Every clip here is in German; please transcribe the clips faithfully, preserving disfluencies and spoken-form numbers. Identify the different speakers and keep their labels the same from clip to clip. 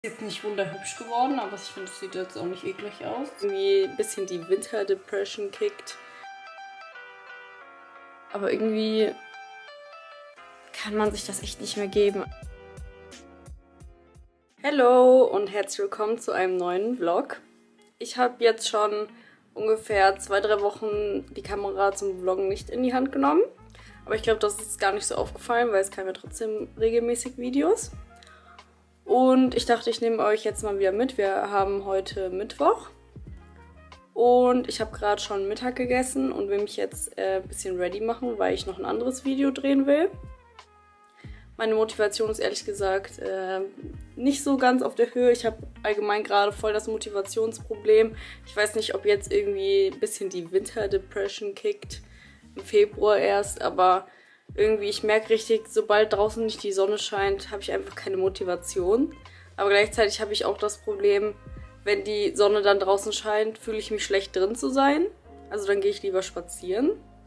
Speaker 1: Ist jetzt nicht wunderhübsch geworden, aber ich finde, es sieht jetzt auch nicht eklig aus. Irgendwie ein bisschen die Winter-Depression kickt. Aber irgendwie kann man sich das echt nicht mehr geben. Hallo und herzlich willkommen zu einem neuen Vlog. Ich habe jetzt schon ungefähr zwei, drei Wochen die Kamera zum Vloggen nicht in die Hand genommen. Aber ich glaube, das ist gar nicht so aufgefallen, weil es kamen ja trotzdem regelmäßig Videos. Und ich dachte, ich nehme euch jetzt mal wieder mit. Wir haben heute Mittwoch. Und ich habe gerade schon Mittag gegessen und will mich jetzt äh, ein bisschen ready machen, weil ich noch ein anderes Video drehen will. Meine Motivation ist ehrlich gesagt äh, nicht so ganz auf der Höhe. Ich habe allgemein gerade voll das Motivationsproblem. Ich weiß nicht, ob jetzt irgendwie ein bisschen die Winter-Depression kickt. Im Februar erst, aber irgendwie, ich merke richtig, sobald draußen nicht die Sonne scheint, habe ich einfach keine Motivation. Aber gleichzeitig habe ich auch das Problem, wenn die Sonne dann draußen scheint, fühle ich mich schlecht drin zu sein. Also dann gehe ich lieber spazieren.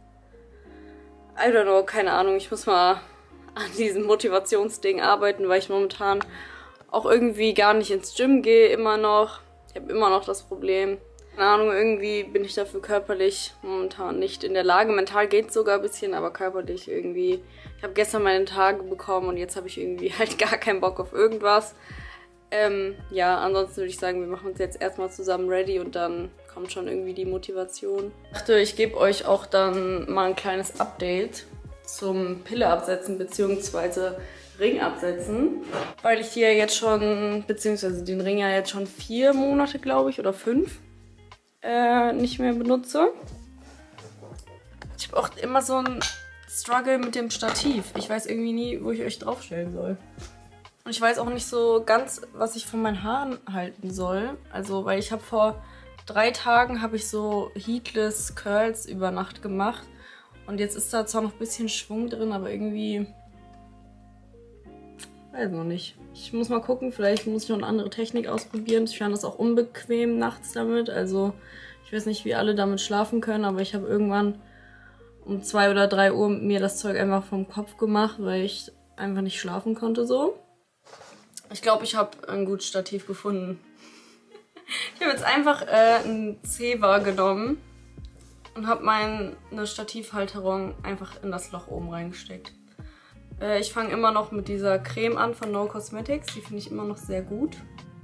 Speaker 1: I don't know, keine Ahnung, ich muss mal an diesem Motivationsding arbeiten, weil ich momentan auch irgendwie gar nicht ins Gym gehe, immer noch. Ich habe immer noch das Problem. Keine Ahnung, irgendwie bin ich dafür körperlich momentan nicht in der Lage. Mental geht es sogar ein bisschen, aber körperlich irgendwie. Ich habe gestern meine Tage bekommen und jetzt habe ich irgendwie halt gar keinen Bock auf irgendwas. Ähm, ja, ansonsten würde ich sagen, wir machen uns jetzt erstmal zusammen ready und dann kommt schon irgendwie die Motivation. Ich dachte, ich gebe euch auch dann mal ein kleines Update zum Pille absetzen bzw. Ring absetzen. Weil ich die ja jetzt schon, beziehungsweise den Ring ja jetzt schon vier Monate, glaube ich, oder fünf. Äh, nicht mehr benutze. Ich habe auch immer so einen Struggle mit dem Stativ. Ich weiß irgendwie nie, wo ich euch draufstellen soll. Und ich weiß auch nicht so ganz, was ich von meinen Haaren halten soll. Also, weil ich habe vor drei Tagen habe ich so Heatless Curls über Nacht gemacht. Und jetzt ist da zwar noch ein bisschen Schwung drin, aber irgendwie weiß noch nicht. Ich muss mal gucken, vielleicht muss ich noch eine andere Technik ausprobieren. Ich fand das auch unbequem nachts damit. Also ich weiß nicht, wie alle damit schlafen können, aber ich habe irgendwann um zwei oder drei Uhr mir das Zeug einfach vom Kopf gemacht, weil ich einfach nicht schlafen konnte so. Ich glaube, ich habe ein gutes Stativ gefunden. Ich habe jetzt einfach äh, ein Zewa genommen und habe meine Stativhalterung einfach in das Loch oben reingesteckt. Ich fange immer noch mit dieser Creme an von No Cosmetics. Die finde ich immer noch sehr gut.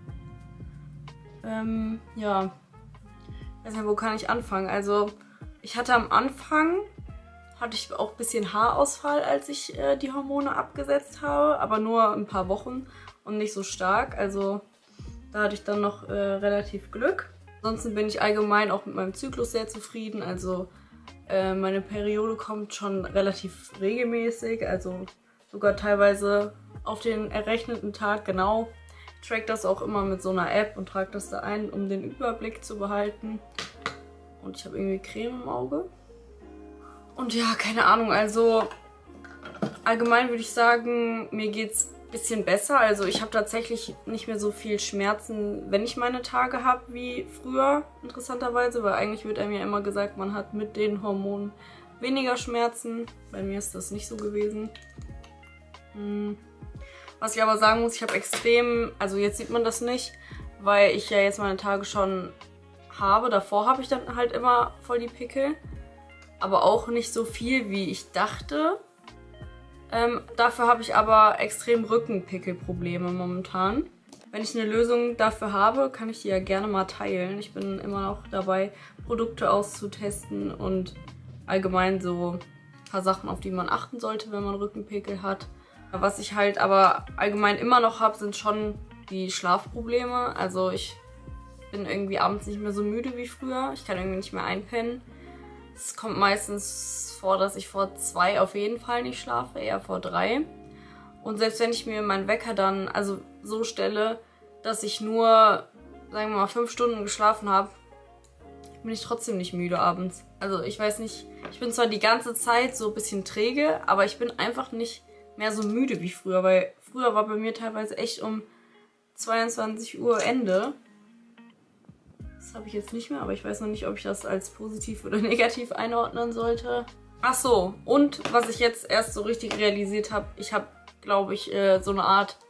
Speaker 1: Ähm, ja. Ich weiß nicht, wo kann ich anfangen? Also, ich hatte am Anfang, hatte ich auch ein bisschen Haarausfall, als ich äh, die Hormone abgesetzt habe. Aber nur ein paar Wochen und nicht so stark. Also, da hatte ich dann noch äh, relativ Glück. Ansonsten bin ich allgemein auch mit meinem Zyklus sehr zufrieden. Also, äh, meine Periode kommt schon relativ regelmäßig. Also, sogar teilweise auf den errechneten Tag genau. Ich track das auch immer mit so einer App und trage das da ein, um den Überblick zu behalten. Und ich habe irgendwie Creme im Auge. Und ja, keine Ahnung, also allgemein würde ich sagen, mir geht's ein bisschen besser. Also ich habe tatsächlich nicht mehr so viel Schmerzen, wenn ich meine Tage habe, wie früher, interessanterweise. Weil eigentlich wird einem ja immer gesagt, man hat mit den Hormonen weniger Schmerzen. Bei mir ist das nicht so gewesen. Was ich aber sagen muss, ich habe extrem, also jetzt sieht man das nicht, weil ich ja jetzt meine Tage schon habe. Davor habe ich dann halt immer voll die Pickel, aber auch nicht so viel, wie ich dachte. Ähm, dafür habe ich aber extrem Rückenpickelprobleme momentan. Wenn ich eine Lösung dafür habe, kann ich die ja gerne mal teilen. Ich bin immer noch dabei, Produkte auszutesten und allgemein so ein paar Sachen, auf die man achten sollte, wenn man Rückenpickel hat. Was ich halt aber allgemein immer noch habe, sind schon die Schlafprobleme. Also ich bin irgendwie abends nicht mehr so müde wie früher. Ich kann irgendwie nicht mehr einpennen. Es kommt meistens vor, dass ich vor zwei auf jeden Fall nicht schlafe, eher vor drei. Und selbst wenn ich mir meinen Wecker dann also so stelle, dass ich nur, sagen wir mal, fünf Stunden geschlafen habe, bin ich trotzdem nicht müde abends. Also ich weiß nicht, ich bin zwar die ganze Zeit so ein bisschen träge, aber ich bin einfach nicht mehr so müde wie früher, weil früher war bei mir teilweise echt um zweiundzwanzig Uhr Ende. Das habe ich jetzt nicht mehr, aber ich weiß noch nicht, ob ich das als positiv oder negativ einordnen sollte. Ach so, und was ich jetzt erst so richtig realisiert habe, ich habe, glaube ich, so eine Art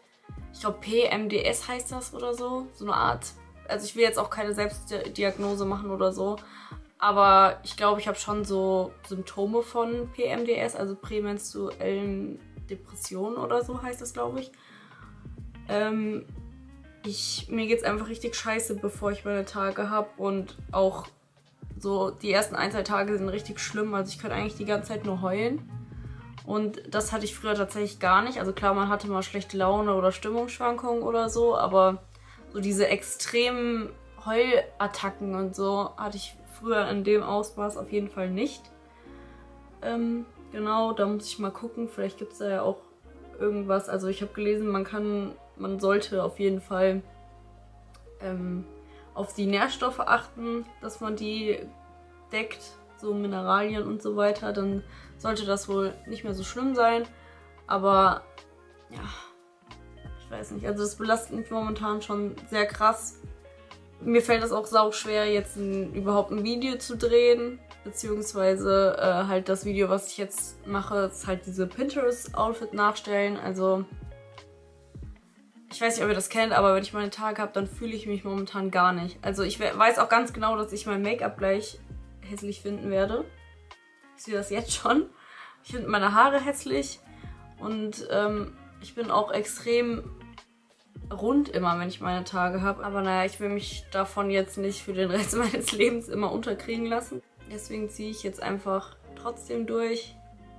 Speaker 1: ich glaube P M D S heißt das oder so, so eine Art. Also ich will jetzt auch keine Selbstdiagnose machen oder so, aber ich glaube, ich habe schon so Symptome von P M D S, also prämenstruellen Depressionen oder so heißt das, glaube ich. Ähm, ich. Mir geht's einfach richtig scheiße, bevor ich meine Tage habe und auch so die ersten ein, zwei Tage sind richtig schlimm, also ich kann eigentlich die ganze Zeit nur heulen. Und das hatte ich früher tatsächlich gar nicht. Also klar, man hatte mal schlechte Laune oder Stimmungsschwankungen oder so, aber so diese extremen Heulattacken und so hatte ich früher in dem Ausmaß auf jeden Fall nicht. Ähm, genau, da muss ich mal gucken. Vielleicht gibt es da ja auch irgendwas. Also ich habe gelesen, man kann, man sollte auf jeden Fall ähm, auf die Nährstoffe achten, dass man die deckt, so Mineralien und so weiter. Dann sollte das wohl nicht mehr so schlimm sein. Aber ja, ich weiß nicht. Also das belastet mich momentan schon sehr krass. Mir fällt es auch sauschwer, jetzt ein, überhaupt ein Video zu drehen. Beziehungsweise äh, halt das Video, was ich jetzt mache, ist halt diese Pinterest-Outfit nachstellen. Also ich weiß nicht, ob ihr das kennt, aber wenn ich meine Tage habe, dann fühle ich mich momentan gar nicht. Also ich weiß auch ganz genau, dass ich mein Make-up gleich hässlich finden werde. Ich sehe das jetzt schon. Ich finde meine Haare hässlich und ähm, ich bin auch extrem rund immer, wenn ich meine Tage habe. Aber naja, ich will mich davon jetzt nicht für den Rest meines Lebens immer unterkriegen lassen. Deswegen ziehe ich jetzt einfach trotzdem durch.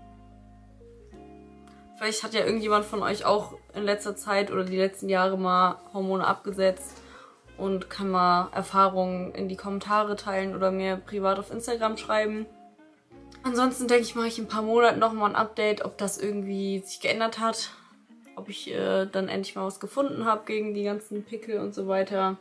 Speaker 1: Vielleicht hat ja irgendjemand von euch auch in letzter Zeit oder die letzten Jahre mal Hormone abgesetzt und kann mal Erfahrungen in die Kommentare teilen oder mir privat auf Instagram schreiben. Ansonsten denke ich, mache ich in ein paar Monaten nochmal ein Update, ob das irgendwie sich geändert hat. Ob ich äh, dann endlich mal was gefunden habe gegen die ganzen Pickel und so weiter.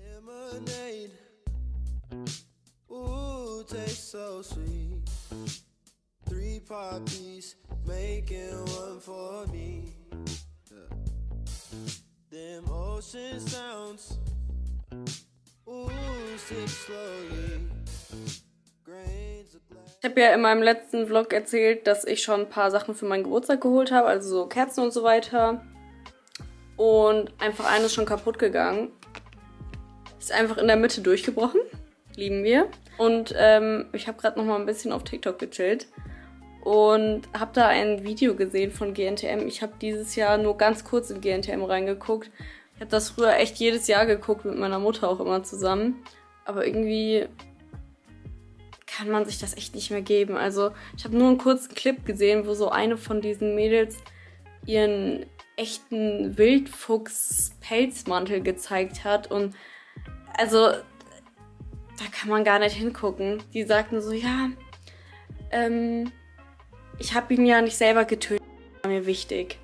Speaker 1: Ich habe ja in meinem letzten Vlog erzählt, dass ich schon ein paar Sachen für meinen Geburtstag geholt habe, also so Kerzen und so weiter. Und einfach eine ist schon kaputt gegangen. Ist einfach in der Mitte durchgebrochen. Lieben wir. Und ähm, ich habe gerade noch mal ein bisschen auf TikTok gechillt und habe da ein Video gesehen von G N T M. Ich habe dieses Jahr nur ganz kurz in G N T M reingeguckt. Ich habe das früher echt jedes Jahr geguckt, mit meiner Mutter auch immer zusammen. Aber irgendwie kann man sich das echt nicht mehr geben. Also ich habe nur einen kurzen Clip gesehen, wo so eine von diesen Mädels ihren echten Wildfuchs-Pelzmantel gezeigt hat. Und also da kann man gar nicht hingucken. Die sagten so, ja, ähm, ich habe ihn ja nicht selber getötet, das war mir wichtig.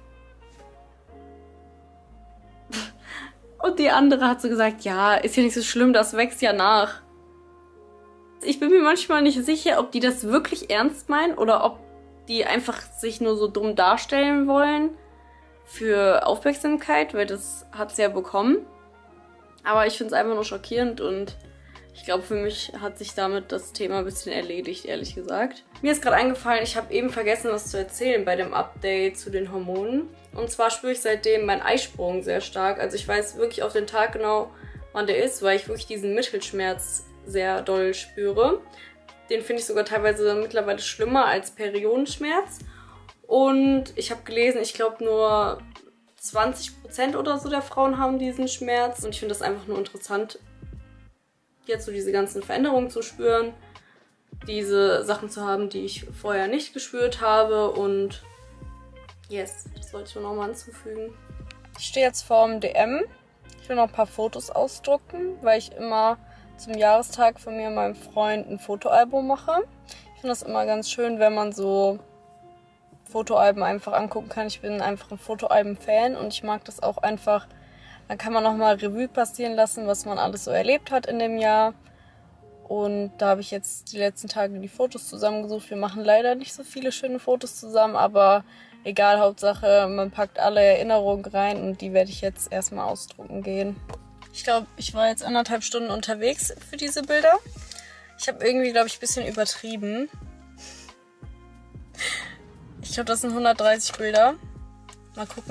Speaker 1: Und die andere hat so gesagt, ja, ist ja nicht so schlimm, das wächst ja nach. Ich bin mir manchmal nicht sicher, ob die das wirklich ernst meinen oder ob die einfach sich nur so dumm darstellen wollen für Aufmerksamkeit, weil das hat sie ja bekommen. Aber ich finde es einfach nur schockierend und ich glaube, für mich hat sich damit das Thema ein bisschen erledigt, ehrlich gesagt. Mir ist gerade eingefallen, ich habe eben vergessen, was zu erzählen bei dem Update zu den Hormonen. Und zwar spüre ich seitdem meinen Eisprung sehr stark. Also ich weiß wirklich auf den Tag genau, wann der ist, weil ich wirklich diesen Mittelschmerz sehr doll spüre. Den finde ich sogar teilweise mittlerweile schlimmer als Periodenschmerz. Und ich habe gelesen, ich glaube nur zwanzig Prozent oder so der Frauen haben diesen Schmerz. Und ich finde das einfach nur interessant, jetzt so diese ganzen Veränderungen zu spüren. Diese Sachen zu haben, die ich vorher nicht gespürt habe. Und yes, das wollte ich nur nochmal hinzufügen. Ich stehe jetzt vorm D M. Ich will noch ein paar Fotos ausdrucken, weil ich immer zum Jahrestag von mir und meinem Freund ein Fotoalbum mache. Ich finde das immer ganz schön, wenn man so Fotoalben einfach angucken kann. Ich bin einfach ein Fotoalben-Fan und ich mag das auch einfach. Dann kann man nochmal Revue passieren lassen, was man alles so erlebt hat in dem Jahr. Und da habe ich jetzt die letzten Tage die Fotos zusammengesucht. Wir machen leider nicht so viele schöne Fotos zusammen, aber egal, Hauptsache man packt alle Erinnerungen rein und die werde ich jetzt erstmal ausdrucken gehen. Ich glaube, ich war jetzt anderthalb Stunden unterwegs für diese Bilder. Ich habe irgendwie, glaube ich, ein bisschen übertrieben. Ich glaube, das sind hundertdreißig Bilder. Mal gucken.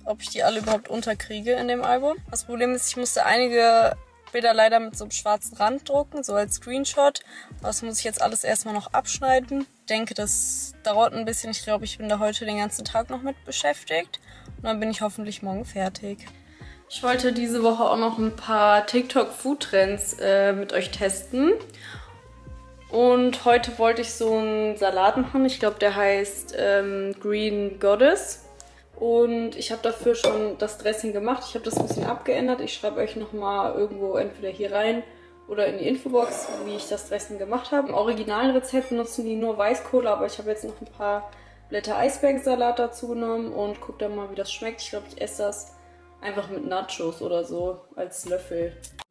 Speaker 1: ob ich die alle überhaupt unterkriege in dem Album. Das Problem ist, ich musste einige Bilder leider mit so einem schwarzen Rand drucken, so als Screenshot. Das muss ich jetzt alles erstmal noch abschneiden. Ich denke, das dauert ein bisschen. Ich glaube, ich bin da heute den ganzen Tag noch mit beschäftigt. Und dann bin ich hoffentlich morgen fertig. Ich wollte diese Woche auch noch ein paar TikTok-Food-Trends äh, mit euch testen. Und heute wollte ich so einen Salat machen. Ich glaube, der heißt ähm, Green Goddess. Und ich habe dafür schon das Dressing gemacht. Ich habe das ein bisschen abgeändert. Ich schreibe euch nochmal irgendwo entweder hier rein oder in die Infobox, wie ich das Dressing gemacht habe. Im originalen Rezept benutzen die nur Weißkohle, aber ich habe jetzt noch ein paar Blätter Eisbergsalat dazu genommen und gucke dann mal, wie das schmeckt. Ich glaube, ich esse das einfach mit Nachos oder so als Löffel.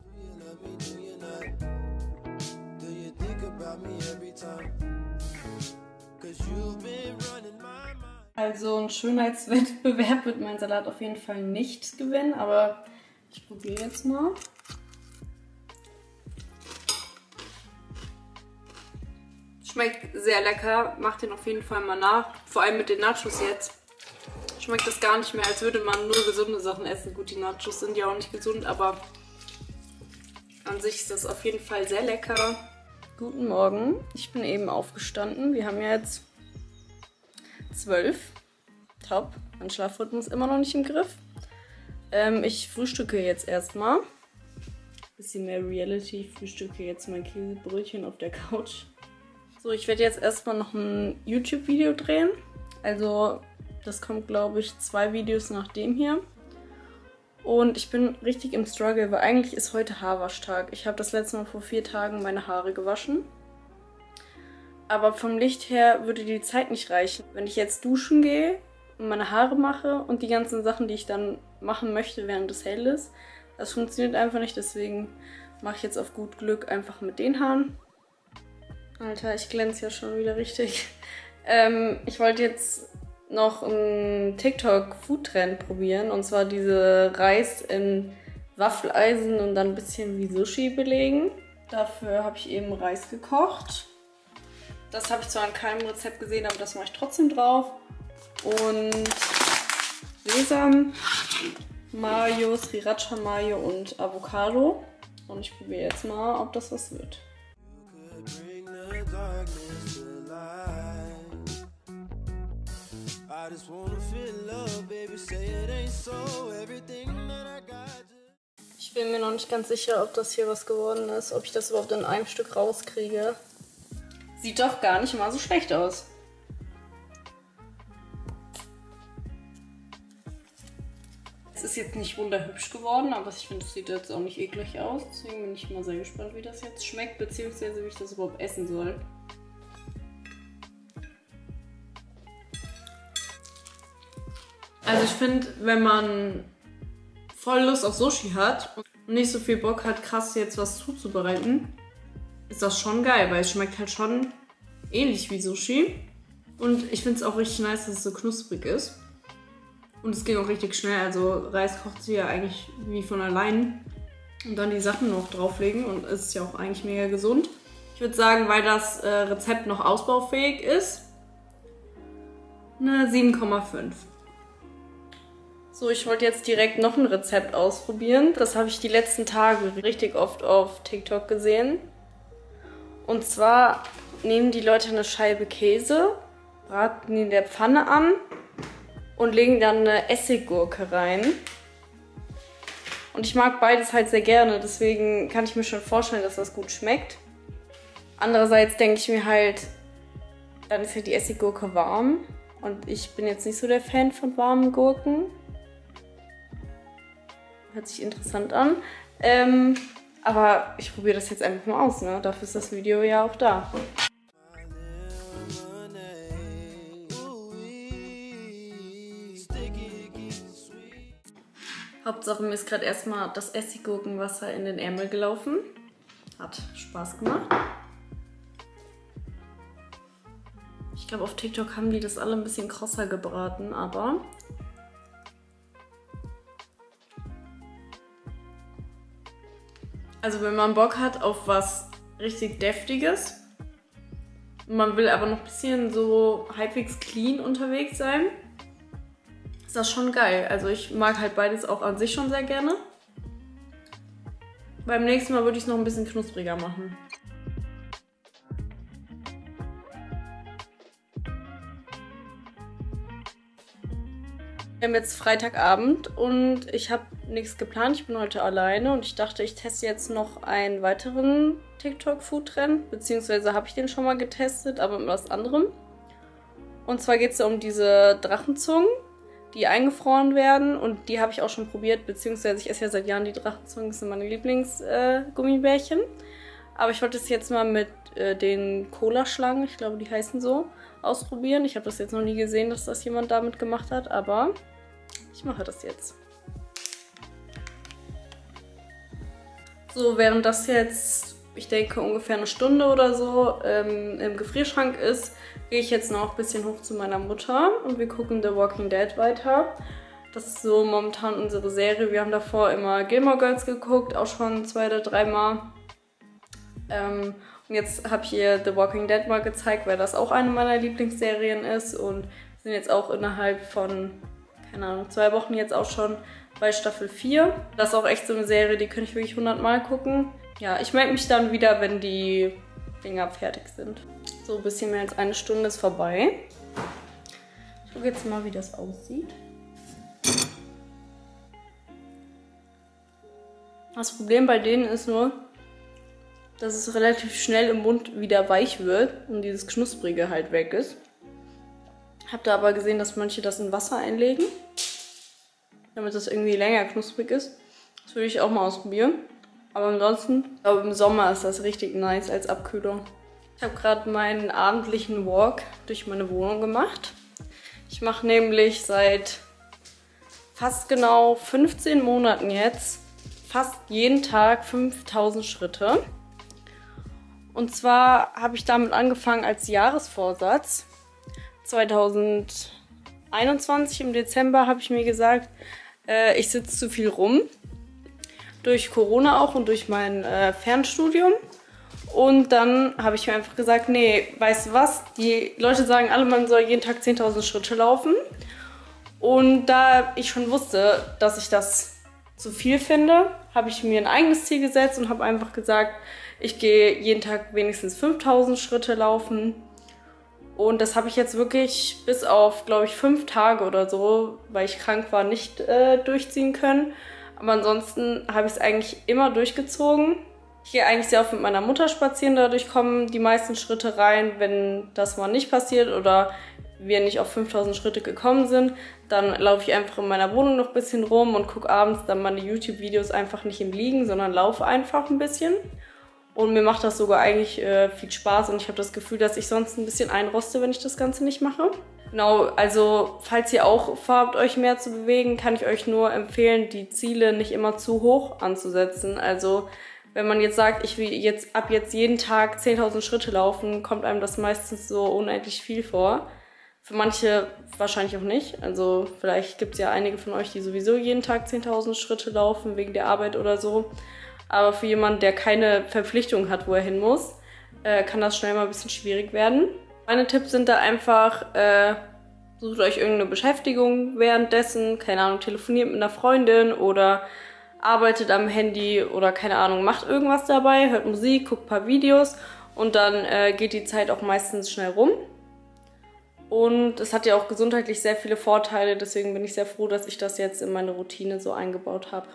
Speaker 1: Also ein Schönheitswettbewerb wird mein Salat auf jeden Fall nicht gewinnen, aber ich probiere jetzt mal. Schmeckt sehr lecker, macht den auf jeden Fall mal nach. Vor allem mit den Nachos jetzt. Schmeckt das gar nicht mehr, als würde man nur gesunde Sachen essen. Gut, die Nachos sind ja auch nicht gesund, aber an sich ist das auf jeden Fall sehr lecker. Guten Morgen, ich bin eben aufgestanden. Wir haben jetzt zwölf. Top. Mein Schlafrhythmus immer noch nicht im Griff. Ähm, ich frühstücke jetzt erstmal. Bisschen mehr Reality. Frühstücke jetzt mein Käsebrötchen auf der Couch. So, ich werde jetzt erstmal noch ein YouTube-Video drehen. Also, das kommt, glaube ich, zwei Videos nach dem hier. Und ich bin richtig im Struggle, weil eigentlich ist heute Haarwaschtag. Ich habe das letzte Mal vor vier Tagen meine Haare gewaschen. Aber vom Licht her würde die Zeit nicht reichen. Wenn ich jetzt duschen gehe und meine Haare mache und die ganzen Sachen, die ich dann machen möchte, während es hell ist, das funktioniert einfach nicht. Deswegen mache ich jetzt auf gut Glück einfach mit den Haaren. Alter, ich glänze ja schon wieder richtig. Ähm, ich wollte jetzt noch einen TikTok-Food-Trend probieren. Und zwar diese Reis in Waffeleisen und dann ein bisschen wie Sushi belegen. Dafür habe ich eben Reis gekocht. Das habe ich zwar in keinem Rezept gesehen, aber das mache ich trotzdem drauf. Und Sesam, Mayo, Sriracha Mayo und Avocado. Und ich probiere jetzt mal, ob das was wird. Ich bin mir noch nicht ganz sicher, ob das hier was geworden ist, ob ich das überhaupt in einem Stück rauskriege. Sieht doch gar nicht mal so schlecht aus. Es ist jetzt nicht wunderhübsch geworden, aber ich finde, es sieht jetzt auch nicht eklig aus. Deswegen bin ich mal sehr gespannt, wie das jetzt schmeckt, beziehungsweise wie ich das überhaupt essen soll. Also ich finde, wenn man voll Lust auf Sushi hat und nicht so viel Bock hat, krass jetzt was zuzubereiten, ist das schon geil, weil es schmeckt halt schon ähnlich wie Sushi. Und ich finde es auch richtig nice, dass es so knusprig ist. Und es ging auch richtig schnell, also Reis kocht sich ja eigentlich wie von allein. Und dann die Sachen noch drauflegen und es ist ja auch eigentlich mega gesund. Ich würde sagen, weil das äh, Rezept noch ausbaufähig ist, eine sieben Komma fünf. So, ich wollte jetzt direkt noch ein Rezept ausprobieren. Das habe ich die letzten Tage richtig oft auf TikTok gesehen. Und zwar nehmen die Leute eine Scheibe Käse, braten die in der Pfanne an und legen dann eine Essiggurke rein. Und ich mag beides halt sehr gerne, deswegen kann ich mir schon vorstellen, dass das gut schmeckt. Andererseits denke ich mir halt, dann ist ja die Essiggurke warm. Und ich bin jetzt nicht so der Fan von warmen Gurken. Hört sich interessant an. Ähm, aber ich probiere das jetzt einfach mal aus, ne? Dafür ist das Video ja auch da. Hauptsache mir ist gerade erstmal das Essiggurkenwasser in den Ärmel gelaufen. Hat Spaß gemacht. Ich glaube, auf TikTok haben die das alle ein bisschen krosser gebraten, aber also wenn man Bock hat auf was richtig Deftiges, man will aber noch ein bisschen so halbwegs clean unterwegs sein, ist das schon geil. Also ich mag halt beides auch an sich schon sehr gerne. Beim nächsten Mal würde ich es noch ein bisschen knuspriger machen. Wir haben jetzt Freitagabend und ich habe nichts geplant. Ich bin heute alleine und ich dachte, ich teste jetzt noch einen weiteren TikTok-Food-Trend. Beziehungsweise habe ich den schon mal getestet, aber mit was anderem. Und zwar geht es um diese Drachenzungen, die eingefroren werden. Und die habe ich auch schon probiert, beziehungsweise ich esse ja seit Jahren die Drachenzungen. Das sind meine Lieblingsgummibärchen. Äh, aber ich wollte es jetzt mal mit äh, den Cola-Schlangen, ich glaube, die heißen so, ausprobieren. Ich habe das jetzt noch nie gesehen, dass das jemand damit gemacht hat, aber ich mache das jetzt. So, während das jetzt, ich denke, ungefähr eine Stunde oder so ähm, im Gefrierschrank ist, gehe ich jetzt noch ein bisschen hoch zu meiner Mutter und wir gucken The Walking Dead weiter. Das ist so momentan unsere Serie. Wir haben davor immer Gilmore Girls geguckt, auch schon zwei oder dreimal. Ähm, und jetzt habe ich ihr The Walking Dead mal gezeigt, weil das auch eine meiner Lieblingsserien ist. Und wir sind jetzt auch innerhalb von, keine Ahnung, zwei Wochen jetzt auch schon bei Staffel vier. Das ist auch echt so eine Serie, die könnte ich wirklich hundert Mal gucken. Ja, ich melde mich dann wieder, wenn die Dinger fertig sind. So, ein bisschen mehr als eine Stunde ist vorbei. Ich gucke jetzt mal, wie das aussieht. Das Problem bei denen ist nur, dass es relativ schnell im Mund wieder weich wird und dieses Knusprige halt weg ist. Habt ihr aber gesehen, dass manche das in Wasser einlegen, damit das irgendwie länger knusprig ist. Das würde ich auch mal ausprobieren. Aber ansonsten, ich glaube, im Sommer ist das richtig nice als Abkühlung. Ich habe gerade meinen abendlichen Walk durch meine Wohnung gemacht. Ich mache nämlich seit fast genau fünfzehn Monaten jetzt fast jeden Tag fünftausend Schritte. Und zwar habe ich damit angefangen als Jahresvorsatz. zweitausendeinundzwanzig im Dezember habe ich mir gesagt, äh, ich sitze zu viel rum. Durch Corona auch und durch mein äh, Fernstudium. Und dann habe ich mir einfach gesagt, nee, weißt du was? Die Leute sagen alle, man soll jeden Tag zehntausend Schritte laufen. Und da ich schon wusste, dass ich das zu viel finde, habe ich mir ein eigenes Ziel gesetzt und habe einfach gesagt, ich gehe jeden Tag wenigstens fünftausend Schritte laufen. Und das habe ich jetzt wirklich bis auf, glaube ich, fünf Tage oder so, weil ich krank war, nicht äh, durchziehen können. Aber ansonsten habe ich es eigentlich immer durchgezogen. Ich gehe eigentlich sehr oft mit meiner Mutter spazieren, dadurch kommen die meisten Schritte rein. Wenn das mal nicht passiert oder wir nicht auf fünftausend Schritte gekommen sind, dann laufe ich einfach in meiner Wohnung noch ein bisschen rum und gucke abends dann meine YouTube-Videos einfach nicht im Liegen, sondern laufe einfach ein bisschen. Und mir macht das sogar eigentlich äh, viel Spaß und ich habe das Gefühl, dass ich sonst ein bisschen einroste, wenn ich das Ganze nicht mache. Genau, also falls ihr auch vorhabt, euch mehr zu bewegen, kann ich euch nur empfehlen, die Ziele nicht immer zu hoch anzusetzen. Also wenn man jetzt sagt, ich will jetzt ab jetzt jeden Tag zehntausend Schritte laufen, kommt einem das meistens so unendlich viel vor. Für manche wahrscheinlich auch nicht. Also vielleicht gibt es ja einige von euch, die sowieso jeden Tag zehntausend Schritte laufen, wegen der Arbeit oder so. Aber für jemanden, der keine Verpflichtung hat, wo er hin muss, äh, kann das schnell mal ein bisschen schwierig werden. Meine Tipps sind da einfach, äh, sucht euch irgendeine Beschäftigung währenddessen, keine Ahnung, telefoniert mit einer Freundin oder arbeitet am Handy oder keine Ahnung, macht irgendwas dabei, hört Musik, guckt ein paar Videos und dann äh, geht die Zeit auch meistens schnell rum. Und es hat ja auch gesundheitlich sehr viele Vorteile, deswegen bin ich sehr froh, dass ich das jetzt in meine Routine so eingebaut habe.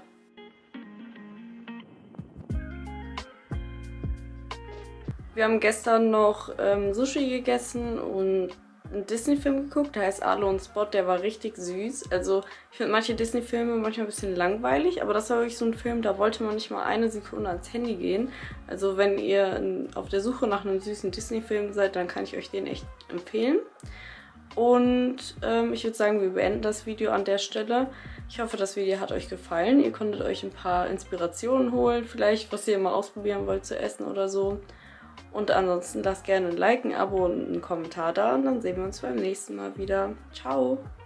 Speaker 1: Wir haben gestern noch ähm, Sushi gegessen und einen Disney-Film geguckt, der heißt Arlo und Spot, der war richtig süß. Also ich finde manche Disney-Filme manchmal ein bisschen langweilig, aber das war wirklich so ein Film, da wollte man nicht mal eine Sekunde ans Handy gehen. Also wenn ihr auf der Suche nach einem süßen Disney-Film seid, dann kann ich euch den echt empfehlen. Und ähm, ich würde sagen, wir beenden das Video an der Stelle. Ich hoffe, das Video hat euch gefallen. Ihr konntet euch ein paar Inspirationen holen, vielleicht was ihr mal ausprobieren wollt zu essen oder so. Und ansonsten lasst gerne ein Like, ein Abo und einen Kommentar da und dann sehen wir uns beim nächsten Mal wieder. Ciao!